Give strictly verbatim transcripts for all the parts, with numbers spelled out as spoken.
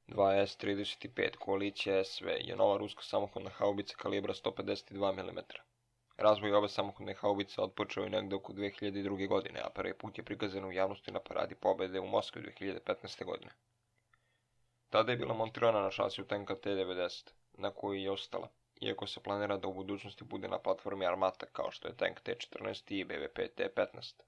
dva S trideset pet koalicija S V je nova ruska samohodna haubica kalibra sto pedeset dva milimetra. Razvoj ove samohodne haubice otpočeo je negde oko dve hiljade druge. godine, a prvi put je prikazan u javnosti na paradi pobede u Moskvi dve hiljade petnaeste. godine. Tada je bila montirana na šasiju tenka T devedeset, na koju je ostala, iako se planira da u budućnosti bude na platformi Armata kao što je tank T četrnaest i B V P T petnaest.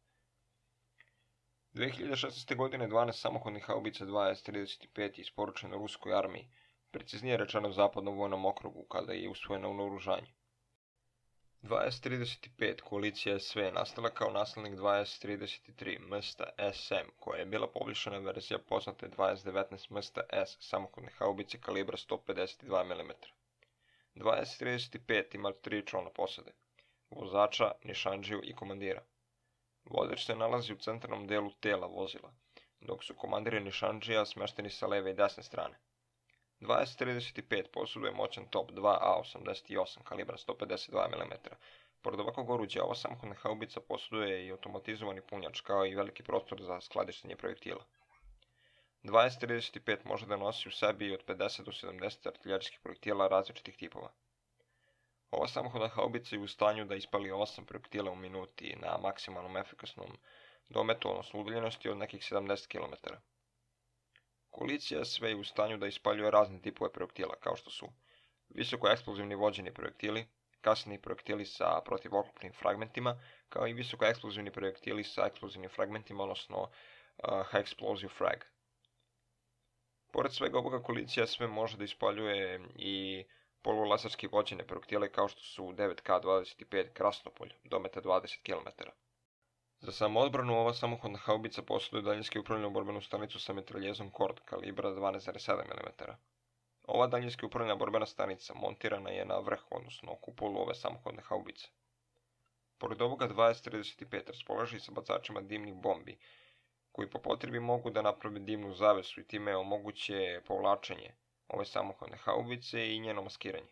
dve hiljade šesnaeste. godine dvanaest samohodnih haubica dva S trideset pet je isporučeno ruskoj armiji, preciznije rečeno zapadnom vojnom okrugu, kada je usvojena u naoružanje. dva S trideset pet koalicija S V je nastala kao naslednik dva S trideset tri M S T S M, koja je bila poboljšana verzija poznate dva S devetnaest M S T S samohodne haubice kalibra sto pedeset dva milimetra. dva S trideset pet ima tri člana posade, vozača, nišandžiju i komandira. Vozač se nalazi u centralnom delu tela vozila, dok su komandiri nišandžija smešteni sa leve i desne strane. dva S trideset pet posjeduje moćan top dva A osamdeset osam kalibra sto pedeset dva milimetra. Pored ovakvog oruđa, ova samohodna haubica posjeduje i automatizovani punjač, kao i veliki prostor za skladištenje projektila. dva S trideset pet može da nosi u sebi od pedeset do sedamdeset artiljerijskih projektila različitih tipova. Ova samohodna haubica je u stanju da ispali osam projektila u minuti na maksimalnom efikasnom dometu, odnosno udaljenosti od nekih sedamdeset kilometara. Koalicija S V je u stanju da ispaljuje razne tipove projektila, kao što su visokoeksplozivni vođeni projektili, kasni projektili sa protivoklopnim fragmentima, kao i visokoeksplozivni projektili sa eksplozivnim fragmentima, odnosno uh, High Explosive Frag. Pored svega ovoga, koalicija S V može da ispaljuje i polulaserski vođene projektile kao što su devet K dvadeset pet Krasnopolj, dometa dvadeset kilometara. Za samoodbranu ova samohodna haubica posjeduje daljinski upravljenu borbenu stanicu sa mitraljezom Kord kalibra dvanaest zarez sedam milimetara. Ova daljinski upravljena borbena stanica montirana je na vrh, odnosno kupolu ove samohodne haubice. Pored ovoga dva S trideset pet raspolaže i sa bacačima dimnih bombi, koji po potrebi mogu da naprave dimnu zavesu i time omoguće povlačenje ove samohodne haubice i njeno maskiranje.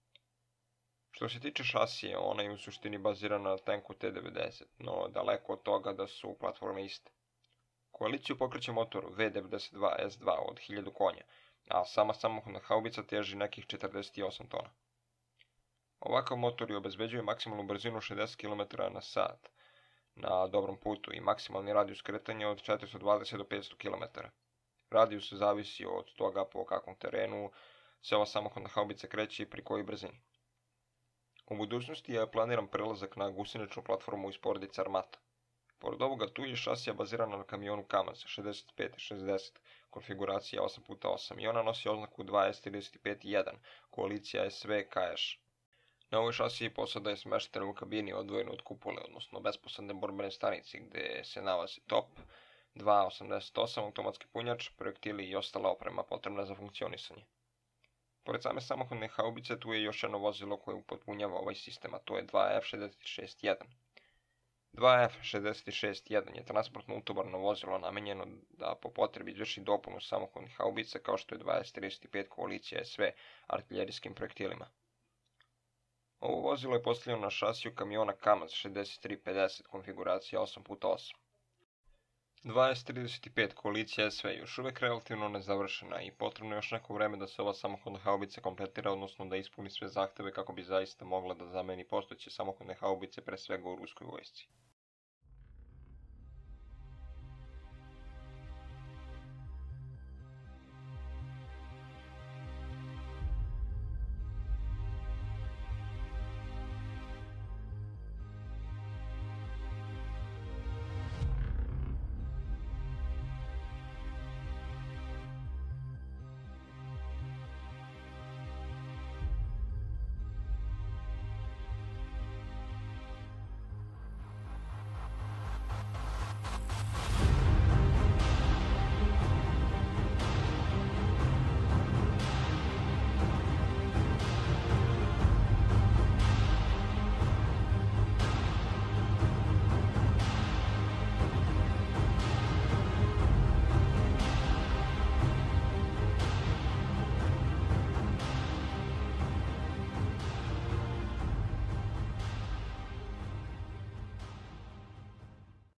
Što se tiče šasije, ona je u suštini bazirana na tanku T devedeset, no daleko od toga da su platforme iste. Koaliciju pokreće motor V devedeset dva S dva od hiljadu konja, a sama samohodna haubica teži nekih četrdeset osam tona. Ovakav motor je obezbeđuje maksimalnu brzinu šezdeset kilometara na sat na dobrom putu i maksimalni radijus kretanja od četiristo dvadeset do petsto kilometara. Radijus zavisi od toga po kakvom terenu se ova samohodna haubica kreće i pri kojoj brzini. U budućnosti je planiran prelazak na guseničnu platformu iz porodice Armata. Pored ovoga, tu je šasija bazirana na kamionu Kamaz šezdeset pet šezdeset, konfiguracija osam puta osam i ona nosi oznaku dva S trideset pet jedan, koalicija S V K Š. Na ovoj šasiji posada je smeštena u kabini odvojena od kupole, odnosno besposadne borbene stanice, gde se nalazi top, dva osamdeset osam automatski punjač, projektili i ostala oprema potrebna za funkcionisanje. Pored same samohodne haubice, tu je još jedno vozilo koje upotpunjava ovaj sistem, a to je dva F šezdeset šest jedan. dva F šezdeset šest jedan je transportno utovarno vozilo namenjeno da po potrebi izvrši dopunu samohodnih haubica kao što je dva S trideset pet koalicija S V artiljerijskim projektilima. Ovo vozilo je postavljeno na šasiju kamiona Kamaz šezdeset tri pedeset konfiguracija osam puta osam. dva S trideset pet koalicija S V još uvek relativno nezavršena i potrebno je još neko vreme da se ova samohodna haubica kompletira, odnosno da ispuni sve zahteve kako bi zaista mogla da zameni postojeće samohodne haubice pre svega u ruskoj vojsci.